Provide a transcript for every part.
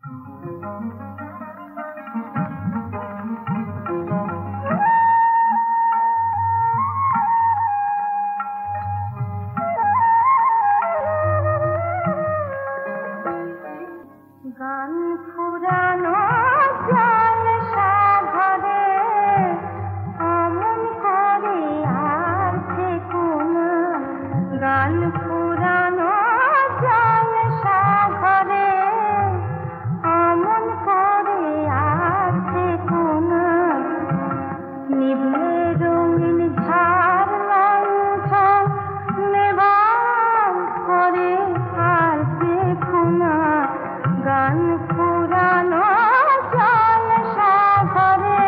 গান ফুরানো জল সাগরে অমন করে আর থেকুনা। গান ফুরানো জল সাগরে অমন করে আর থেকুনা। নিভে রঙিন ঝাড় লণ্ঠন নেবার করে আর দেখুনা। গান ফুরানো জল সাগরে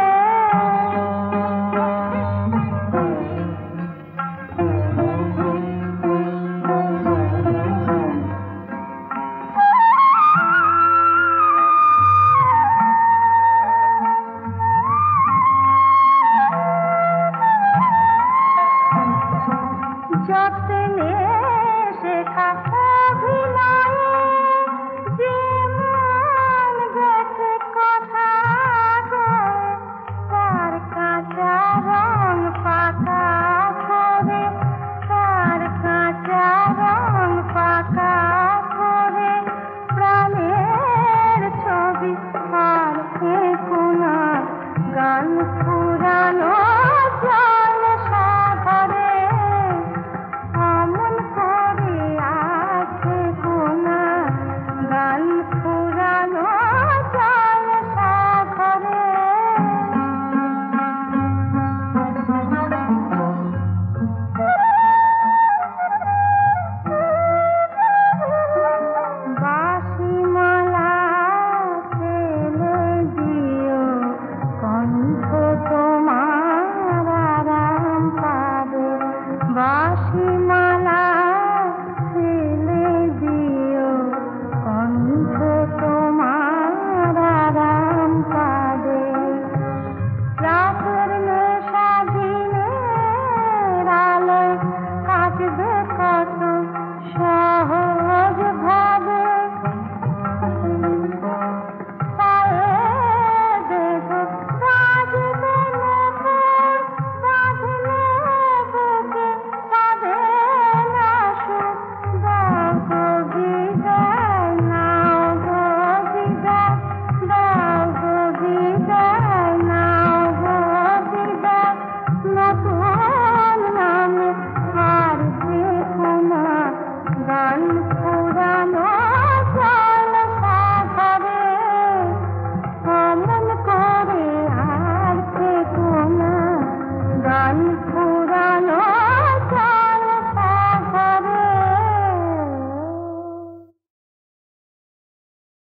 যত্নে শেখা অভিনয়ে যে মন গেছে কথা গো, তার কাঁচা রং পাকা করে, তার কাঁচা রং পাকা করে প্রাণের ছবি আর দেখুনা। গান ফুরানো জল সাগরে অমন করে আছে কোনা। গান ফুরানো জল সাগরে বাঁশিমালা ফেলে দিও, কণ্ঠ তোমার আরাম পাবে। বাঁশিমালা ফেলে দিও, কণ্ঠ তোমার আরাম পাবে। রাতের নেশা দিনের আলোয় কাটবে কত সহজ ভাবে। পায়ে দেবো বাজবে নূপুর, বাঁধলে বুকে পাবে না সুখ। দাও গো বিদায়, নাও গো বিদায়, দাও গো বিদায়, নাও গো বিদায়। নতুন নামে আর দেখুনা। গান ফুরানো জল সাগরে অমন করে আর থেকুনা। গান